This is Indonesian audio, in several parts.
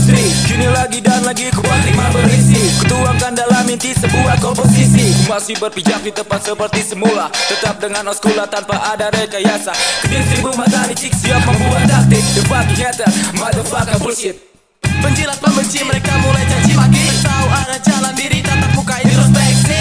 industri. Kini lagi dan lagi ku buat rima berisi, kutuangkan dalam inti sebuah komposisi. Ku masih berpijak di tempat seperti semula, tetap dengan oskula tanpa ada rekayasa. Kedip seribu mata licik siap membuat taktik. The fucking hater, motherfucker bullshit. Penjilat pembenci mereka mulai caci maki, tahu ada jalan diri tatap muka introspeksi.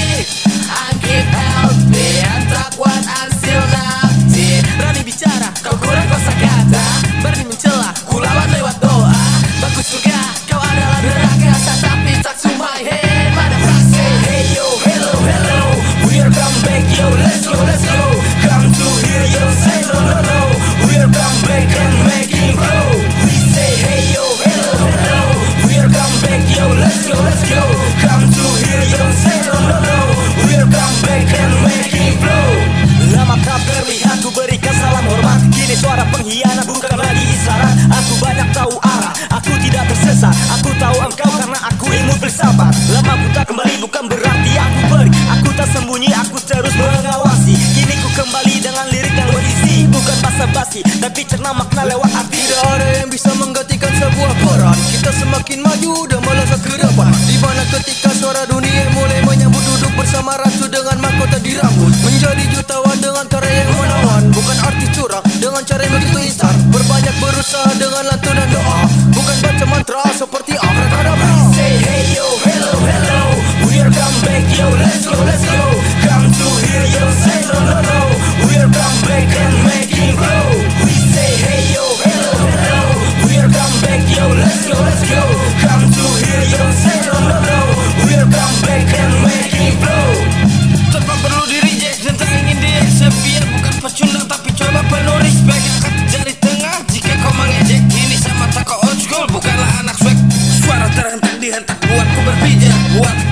I keep healthy and track what I still nafsi. Berani bicara, kau kurang kosakata. Berani mencela, ku lawan lewat doa. Bagus juga, kau adalah neraka. Tapi tak to my head, motherfucker. Say hey yo, hello, hello, we're come back yo, let's go, let's go. Come to hear you say no, no, no, we're come back and making flow. We say hey yo, hello, hello, we're come back yo, let's go, let's go. Come to hear you say no, no, no, we're come back and making flow. Lama tak terlihat ku berikan salam hormat, kini suara pengkhianat bukan lagi isyarat. Aku banyak tahu arah, aku tidak tersesat. Aku tahu engkau karena aku ilmu filsafat. Lama ku tak kembali bukan berarti aku pergi, aku tak sembunyi, aku terus mengawasi. Kini ku kembali dengan lirik yang berisi, bukan basa-basi tapi cerna makna lewat arti. Tidak ada yang bisa menggantikan sebuah peran. Kita semakin maju dan melesat ke depan, di mana ketika suara dunia mulai menyambut duduk bersama ratu dengan mahkota di rambut. Menjadi jutawan dengan karya yang menawan, bukan arti curang dengan cara yang begitu instan. Berbanyak berusaha dengan lantunan doa, bukan baca mantra seperti abracadabra. Say hey yo, hello, hello, we're come back yo, let's go, let's go. Come to hear you say no, no, no, we're come back and making flow. We say hey yo, hello, hello, we're come back yo, let's go, let's go. Come to hear you say no, no, no, we're come back and making flow. Tanpa perlu di reject dan tak ingin di accept, biar bukan pecundang tapi coba penuh respect. Angkat jari tengah jika kau mengejek, ini sama tak kau old school, bukanlah anak swag. Suara terhentak dihentak buatku berpijak, buat